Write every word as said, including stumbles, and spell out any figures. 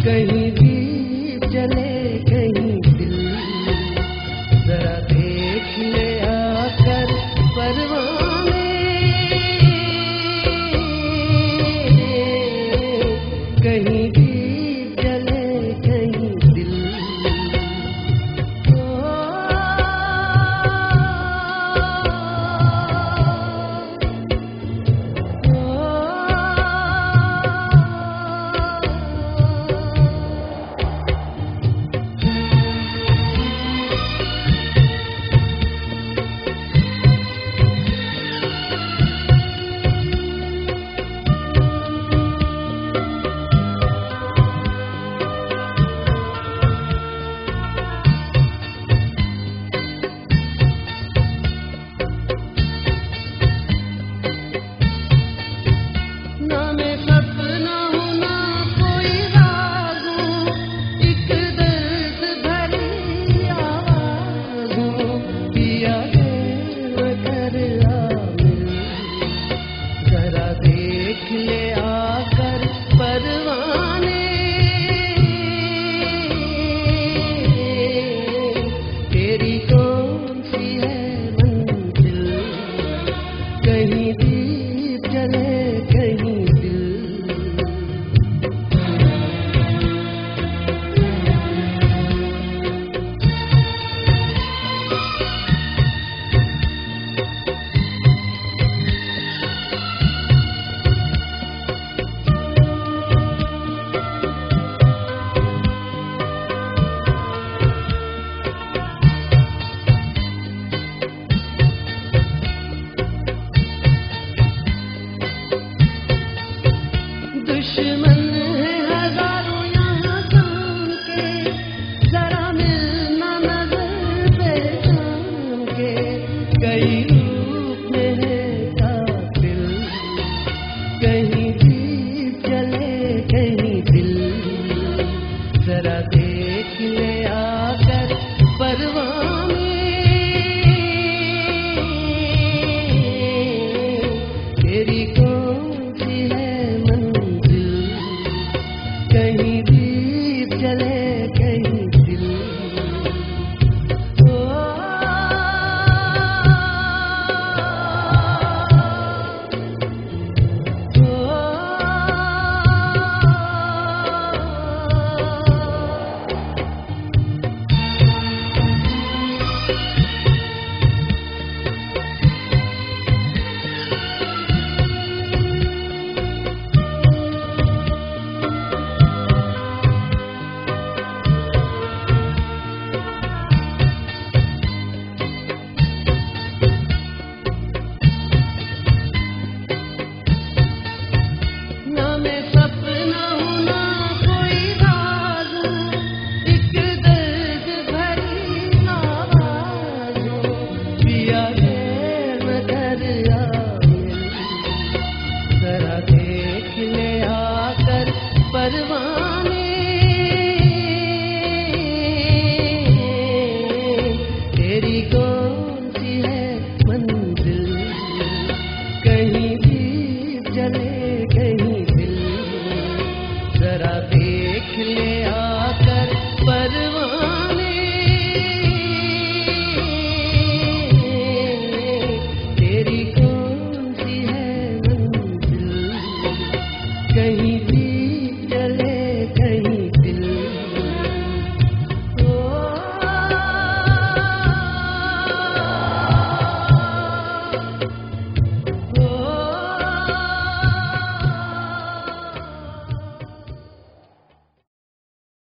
कहीं दीप जले कहीं दिल, जरा देख ले आकर परवाने, कहीं दीप जले कहीं दिल। कहीं दीप जले कहीं दिल। दुश्मन है हजारों यहाँ काम के, जरा मिलना नजर पहचान के, कई रूप में है कातिल, कहीं दीप जले कहीं दिल, जरा देख ले आकर परवाने, तेरी कौन सी है कहीं दीप जले कहीं दिल। ओ, ओ, जरा देख ले आकर परवाने।